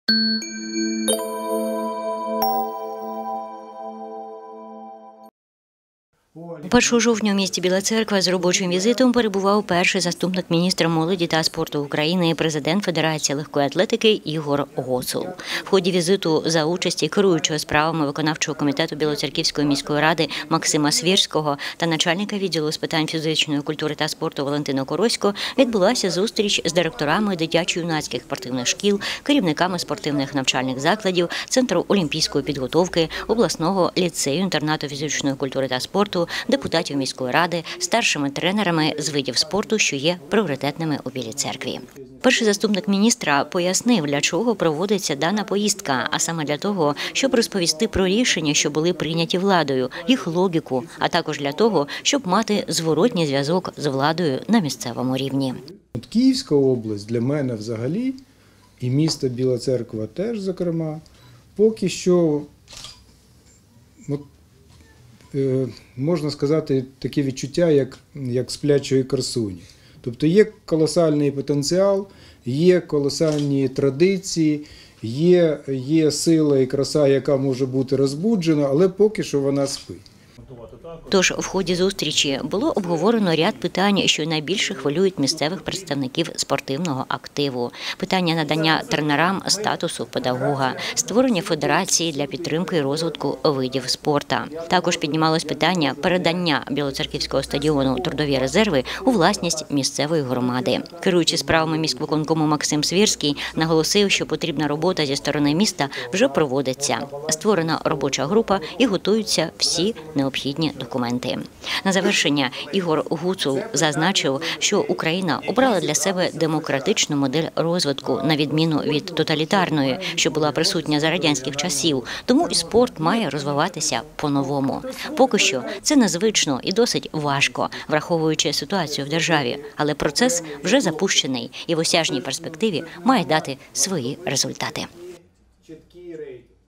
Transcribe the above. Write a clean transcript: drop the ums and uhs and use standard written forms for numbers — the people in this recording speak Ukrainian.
У 1 жовтня у місті Біла Церква з робочим візитом перебував перший заступник міністра молоді та спорту України і президент Федерації легкої атлетики Ігор Гуцул. В ході візиту за участі керуючого справами виконавчого комітету Білоцерківської міської ради Максима Свірського та начальника відділу з питань фізичної культури та спорту Валентина Коросько відбулася зустріч з директорами дитячо-юнацьких спортивних шкіл, керівниками спортивних навчальних закладів, Центру олімпійської підготовки, обласного ліцею-інтернату фізичної культури та спорту, депутатів міської ради, старшими тренерами з видів спорту, що є пріоритетними у Білій Церкві. Перший заступник міністра пояснив, для чого проводиться дана поїздка, а саме для того, щоб розповісти про рішення, що були прийняті владою, їх логіку, а також для того, щоб мати зворотній зв'язок з владою на місцевому рівні. Київська область для мене взагалі, і місто Біла Церква теж, зокрема, поки що, можна сказати, таке відчуття, як сплячої красуні. Тобто є колосальний потенціал, є колосальні традиції, є сила і краса, яка може бути розбуджена, але поки що вона спить. Тож в ході зустрічі було обговорено ряд питань, що найбільше хвилюють місцевих представників спортивного активу. Питання надання тренерам статусу педагога, створення федерації для підтримки і розвитку видів спорту. Також піднімалось питання передання Білоцерківського стадіону «Трудові резерви» у власність місцевої громади. Керуючий справами міськвиконкому Максим Свірський наголосив, що потрібна робота зі сторони міста вже проводиться. Створена робоча група і готуються всі необхідні документи. На завершення Ігор Гуцул зазначив, що Україна обрала для себе демократичну модель розвитку, на відміну від тоталітарної, що була присутня за радянських часів, тому і спорт має розвиватися по-новому. Поки що це незвично і досить важко, враховуючи ситуацію в державі, але процес вже запущений і в осяжній перспективі має дати свої результати.